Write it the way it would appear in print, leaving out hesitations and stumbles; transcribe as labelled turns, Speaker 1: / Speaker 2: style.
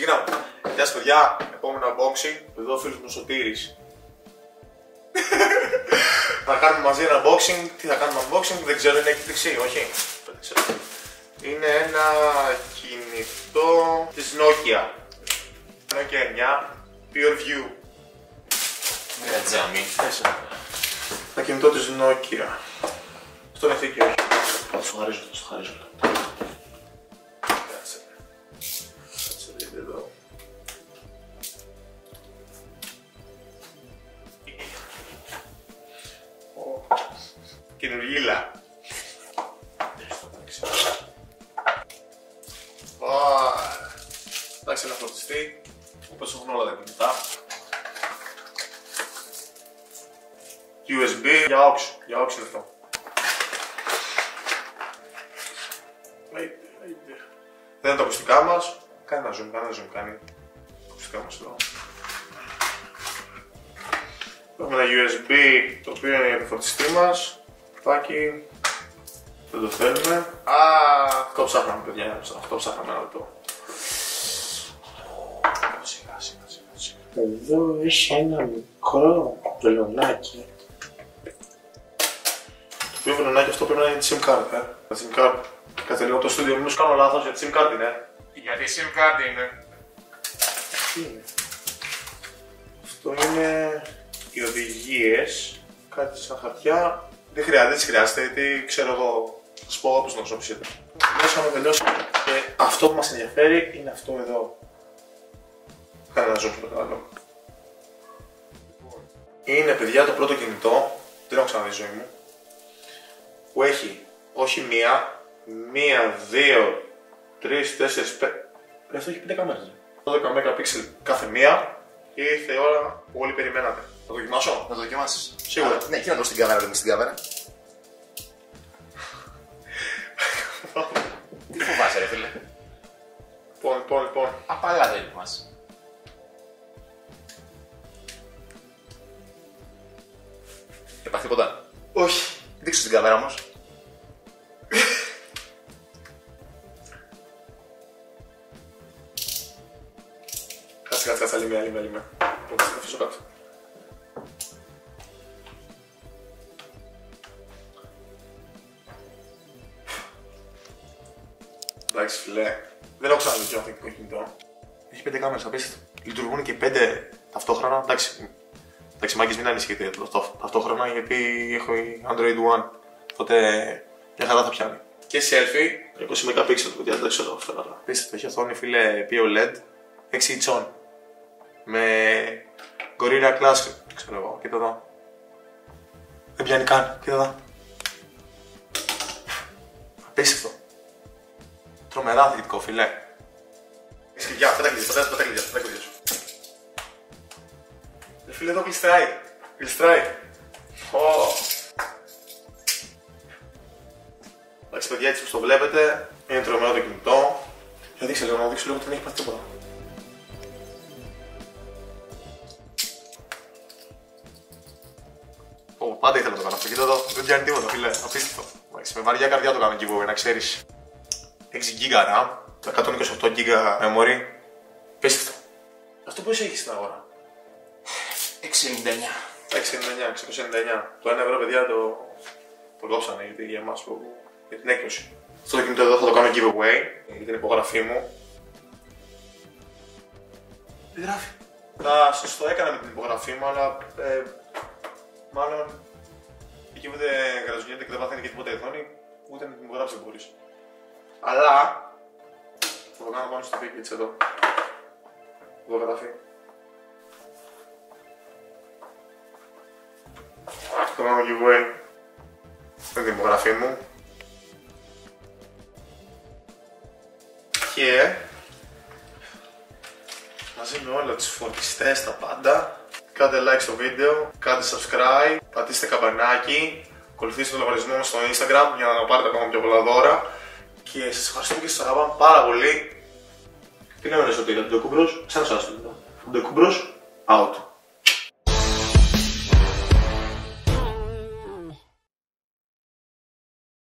Speaker 1: Ξεκινάμε. Γεια σας παιδιά, επόμενο unboxing. Εδώ ο φίλος μου Σωτήρης. Θα κάνουμε μαζί ένα unboxing. Τι θα κάνουμε unboxing, δεν ξέρω, είναι έκπληξη, όχι. Είναι ένα κινητό της Nokia. Nokia 9 Pure View.
Speaker 2: Μια τζάμι.
Speaker 1: Ένα κινητό της Nokia. Αυτό είναι θήκη, όχι.
Speaker 2: Θα σου χαρίζω, θα σου χαρίζω.
Speaker 1: Κάτσε. Κάτσε, δείτε εδώ. Καινούργιλα. Εντάξει, ένα φορτιστή, όπως έχουν όλα τα κινητά. USB, για aux είναι αυτό. Δεν είναι τα ακουστικά μας. Κάνει ένα zoom, κάνει τα ακουστικά μας εδώ. Έχουμε ένα USB, το οποίο είναι για το φορτιστή μας. Πάκι. Δεν το θέλουμε. Αυτό ψάχναμε παιδιά, αυτό ψάχναμε να το. Σιγά.
Speaker 2: Εδώ έχει ένα μικρό βελονάκι.
Speaker 1: Το οποίο βελονάκι αυτό πρέπει να είναι τη SIM card, Τα SIM card. Κάτσε λίγο το στούντιο, μην σου κάνω λάθος, γιατί SIM card είναι.
Speaker 2: Γιατί SIM card είναι.
Speaker 1: Τι είναι. Αυτό είναι οι οδηγίες. Κάτι σαν χαρτιά. Δεν τις χρειάζεται, γιατί ξέρω εγώ. Θα σου πω όπως να χρησιμοποιήσετε. Είχαμε τελειώσει. Και αυτό που μας ενδιαφέρει είναι αυτό εδώ. Κάνε ένα zoom στο κατάλογο. Είναι παιδιά το πρώτο κινητό, δεν έχω ξαναδεί στη ζωή μου, που έχει όχι μία, δύο, τρεις, τέσσερις, αυτό έχει 5 κάμερες. 12 MP κάθε μία και ήρθε η ώρα που όλοι περιμένατε. Θα το δοκιμάσω.
Speaker 2: Να το δοκιμάσεις.
Speaker 1: Σίγουρα.
Speaker 2: Ναι, κοίτα το στην κάμερα, δεν είμαι στην κάμερα. Τι φοβάσαι ρε φίλε.
Speaker 1: Λοιπόν.
Speaker 2: Απαλά δεν μας. Υπάρχει τίποτα.
Speaker 1: Όχι.
Speaker 2: Δείξου στην κάμερα όμως.
Speaker 1: Κάτσε, άλλη μία. Θα αφήσω κάτω. Εντάξει φίλε, δεν έχω ξαναδεί αυτό το κινητό. Έχει 5 κάμερες, απίστευτο. Λειτουργούν και 5 ταυτόχρονα. Εντάξει, μάγκες μην ανησυχείτε ταυτόχρονα, γιατί έχω Android One. Οπότε μια χαρά θα πιάνει. Και selfie, 20 MP, παιδιά, δεν ξέρω αυτό καλά. Απίστευτο, έχει οθόνη φίλε POLED, 6 inch. Με Gorilla Glass, ξέρω εγώ, κοίτα εδώ. Δεν πιάνει καν, κοίτα εδώ. Απίστευτο. Τρομερά θετικό, φιλέ. Έχεις κλειδιά, αυτά τα κλειδιά σου. Φίλε, εδώ γλιστράει. Εντάξει παιδιά, έτσι όπως το βλέπετε, είναι τρομερό το κινητό. Για δείξε λίγο, να δείξω λίγο ότι δεν έχει πάθει τίποτα. Πάντα ήθελα να το κάνω αυτό, κοίτα εδώ, δεν πιάνει τίποτα φίλε, απίστευτο. Με βαριά καρδιά το κάνω giveaway, να ξέρεις. 6 GB RAM, 128 GB memory. Πίστευτο. Αυτό πώς έχεις στην αγορά?
Speaker 2: 6,99.
Speaker 1: 699. Το 1 ευρώ παιδιά το κόψανε γιατί για εμάς για την έκδοση. Αυτό το κινητό εδώ θα το κάνω giveaway για την υπογραφή μου. Τι γράφει? Θα σας το έκανα με την υπογραφή μου, αλλά μάλλον εκεί που δεν γραζονιέται και δεν πάθαινε και τίποτα η οθόνη, ούτε να την υπογράψει δεν μπορείς. Αλλά θα το κάνω πάνω στο πίκι, έτσι εδώ. Εδώ γράφει. Θα το κάνω giveaway με την υπογραφή μου. Και μαζί με όλα τους φορτιστές, τα πάντα, κάντε like στο βίντεο, κάντε subscribe, πατήστε καμπανάκι, ακολουθήστε τον λογαριασμό μας στο Instagram για να πάρετε ακόμα πιο πολλά δώρα. Και σας ευχαριστούμε και σας αγαπάμε πάρα πολύ. Τι κάνουμε στο τέλος, Ντοκούμπρος, σαν σας το Ντοκούμπρος, out.